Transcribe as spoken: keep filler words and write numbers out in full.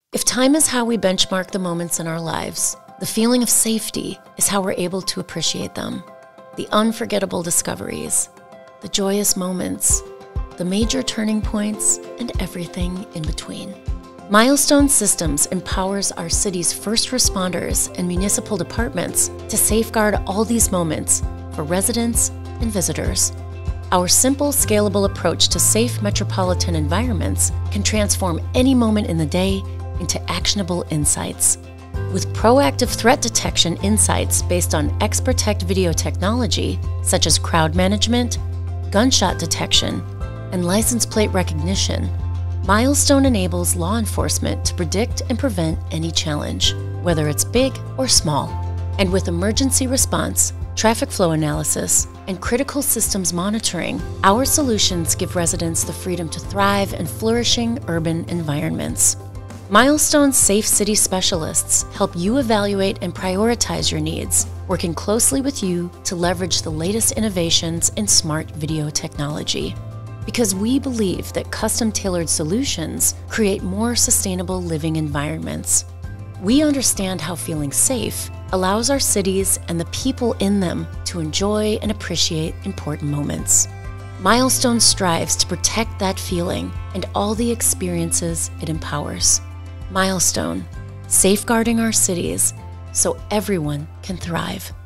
If time is how we benchmark the moments in our lives, the feeling of safety is how we're able to appreciate them. The unforgettable discoveries, the joyous moments, the major turning points, and everything in between. Milestone Systems empowers our city's first responders and municipal departments to safeguard all these moments for residents and visitors. Our simple, scalable approach to safe metropolitan environments can transform any moment in the day into actionable insights. With proactive threat detection insights based on Xprotect video technology, such as crowd management, gunshot detection, and license plate recognition, Milestone enables law enforcement to predict and prevent any challenge, whether it's big or small. And with emergency response, traffic flow analysis, and critical systems monitoring, our solutions give residents the freedom to thrive in flourishing urban environments. Milestone's Safe City Specialists help you evaluate and prioritize your needs, working closely with you to leverage the latest innovations in smart video technology. Because we believe that custom-tailored solutions create more sustainable living environments. We understand how feeling safe allows our cities and the people in them to enjoy and appreciate important moments. Milestone strives to protect that feeling and all the experiences it empowers. Milestone, safeguarding our cities so everyone can thrive.